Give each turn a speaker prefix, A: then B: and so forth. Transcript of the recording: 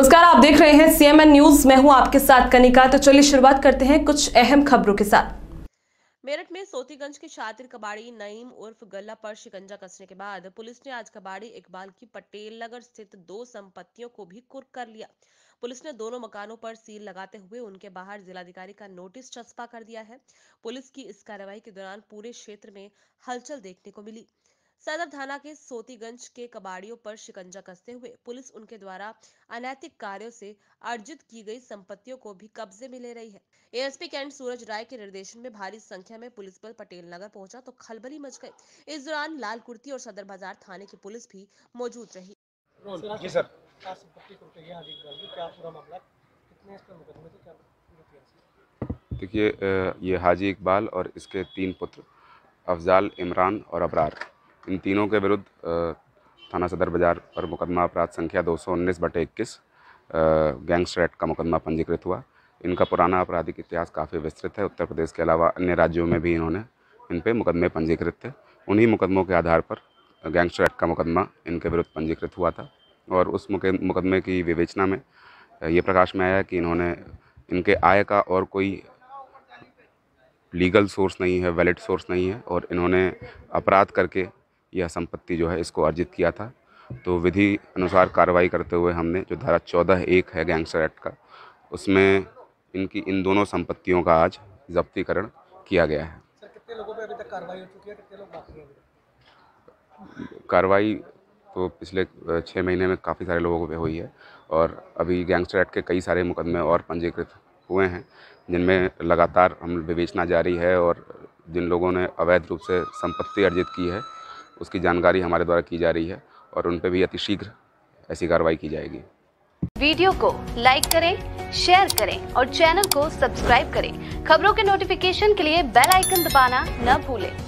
A: नमस्कार, आप देख रहे हैं सीएमएन न्यूज। मैं हूं आपके साथ कनिका। तो चलिए शुरुआत करते हैं कुछ अहम खबरों के साथ।
B: मेरठ में सोतीगंज के शातिर कबाड़ी नईम उर्फ गल्ला पर शिकंजा कसने के बाद पुलिस ने आज कबाड़ी इकबाल की पटेल नगर स्थित 2 संपत्तियों को भी कुर्क कर लिया। पुलिस ने दोनों मकानों पर सील लगाते हुए उनके बाहर जिलाधिकारी का नोटिस चस्पा कर दिया है। पुलिस की इस कार्रवाई के दौरान पूरे क्षेत्र में हलचल देखने को मिली। सदर थाना के सोतीगंज के कबाड़ियों पर शिकंजा कसते हुए पुलिस उनके द्वारा अनैतिक कार्यों से अर्जित की गई संपत्तियों को भी कब्जे में ले रही है। एएसपी कैंट सूरज राय के निर्देशन में भारी संख्या में पुलिस बल पटेल नगर पहुंचा तो खलबली मच गई। इस दौरान लाल कुर्ती और सदर बाजार थाने की पुलिस भी मौजूद रही।
C: जी सर। संपत्ति को क्या पूरा मामला, कितने इस पर मुकदमे थे, क्या
D: देखिए, ये हाजी इकबाल और इसके 3 पुत्र अफजाल, इमरान और अबरार, इन तीनों के विरुद्ध थाना सदर बाजार पर मुकदमा अपराध संख्या 219/21 गैंगस्टर एक्ट का मुकदमा पंजीकृत हुआ। इनका पुराना आपराधिक इतिहास काफ़ी विस्तृत है। उत्तर प्रदेश के अलावा अन्य राज्यों में भी इन्होंने इन पे मुकदमे पंजीकृत थे। उन्हीं मुकदमों के आधार पर गैंगस्टर एक्ट का मुकदमा इनके विरुद्ध पंजीकृत हुआ था और उस मुकदमे की विवेचना में ये प्रकाश में आया कि इनके आय का और कोई लीगल सोर्स नहीं है, वैलिड सोर्स नहीं है और इन्होंने अपराध करके यह संपत्ति जो है इसको अर्जित किया था। तो विधि अनुसार कार्रवाई करते हुए हमने जो धारा 14(1) है गैंगस्टर एक्ट का, उसमें इनकी इन दोनों संपत्तियों का आज जब्तीकरण किया गया है।
C: सर, कितने लोगों पे अभी तक कार्रवाई हो चुकी है, कितने लोग बाकी हैं?
D: कार्रवाई तो पिछले 6 महीने में काफ़ी सारे लोगों पे हुई है और अभी गैंगस्टर एक्ट के कई सारे मुकदमे और पंजीकृत हुए हैं जिनमें लगातार हम विवेचना जारी है और जिन लोगों ने अवैध रूप से संपत्ति अर्जित की है उसकी जानकारी हमारे द्वारा की जा रही है और उन पे भी अतिशीघ्र ऐसी कार्रवाई की जाएगी।
E: वीडियो को लाइक करें, शेयर करें और चैनल को सब्सक्राइब करें। खबरों के नोटिफिकेशन के लिए बेल आइकन दबाना न भूलें।